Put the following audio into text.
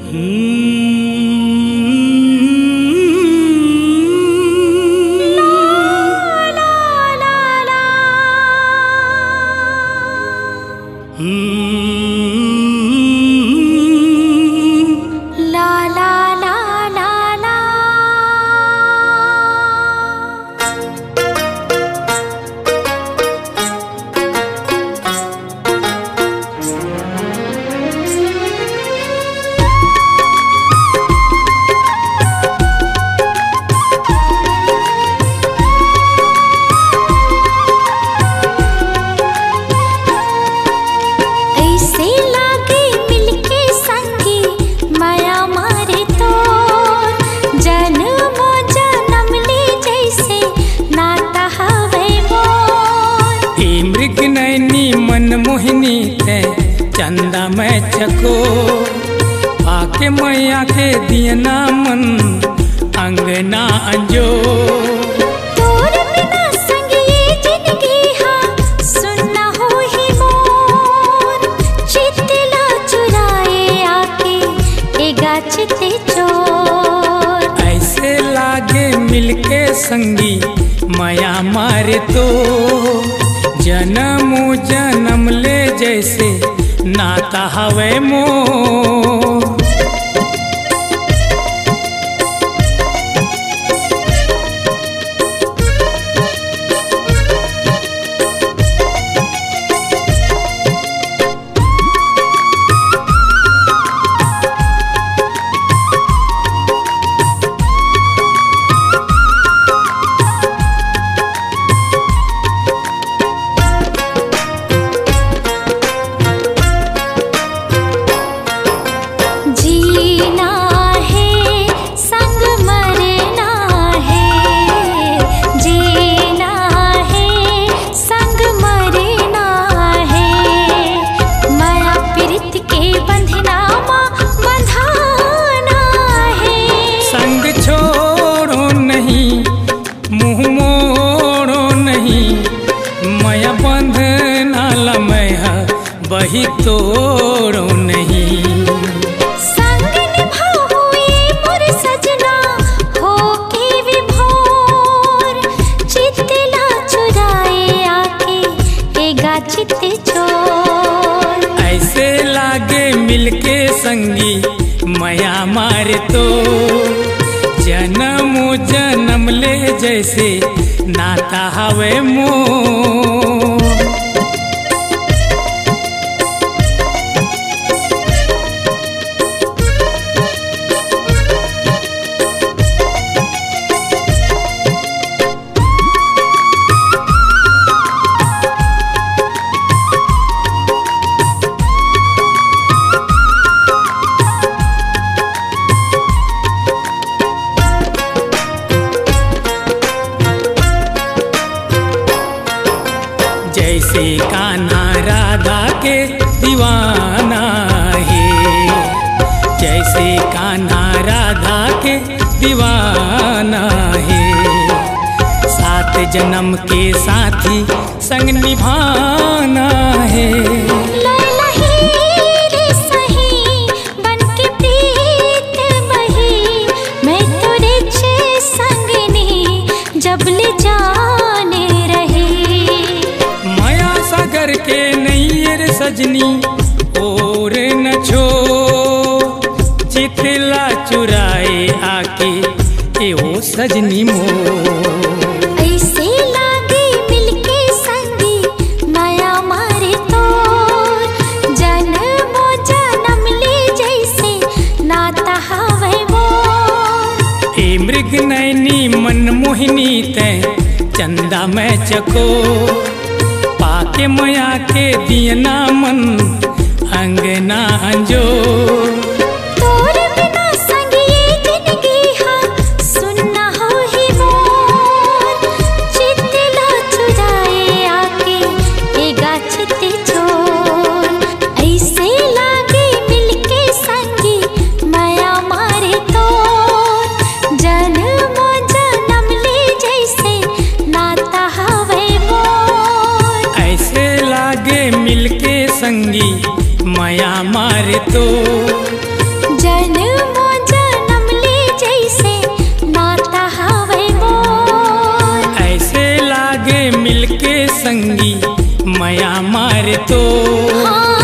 मोहिनी थे चंदा में चको आके मैया के दियना मन अंगना अंजो तोर बिना संग ये जिंदगी हाँ सुनना हो ही मोर चितला चुराए आके एगा चिते चोर ऐसे लागे मिलके संगी माया मारे तो जन्म जन्म ले जैसे नाता हवे मोर वही तोड़ो नहीं संग निभाओ ये मोर सजना हो के विभोर चितला चुराए आके एगा चिते चोर ऐसे लागे मिलके संगी माया मारे तो जन्म जन्म ले जैसे नाता हवे मोर जैसे कान्हा राधा के दीवाना है जैसे कान्हा राधा के दीवाना है सात जन्म के साथी संग निभाना है लैला हीरे सही बनके प्रीत बही मैं तोरे छे संगनी जब ले जाने सागर के नैयर सजनी और न छो चितला चुराए आके ए ओ सजनी मोर ऐसे लागे मिलके संगी माया मारे तो जन्म जन्म ले जैसे नाता हवे मोर ए मृग नैनी मन मोहिनी ते चंदा में चको पाके माया के दियना मन अंगना अंजो तोर बिना संग ये जिंदगी हाँ सुनना हो ही मोर चितला चुराए आके एगा चिते चोर ऐसे लागे मिलके संगी माया मारे तो जन्म जन्म ले जैसे नाता हवे मोर ऐसे लागे मिलके संगी माया मारे तो जन माया मारे तो हाँ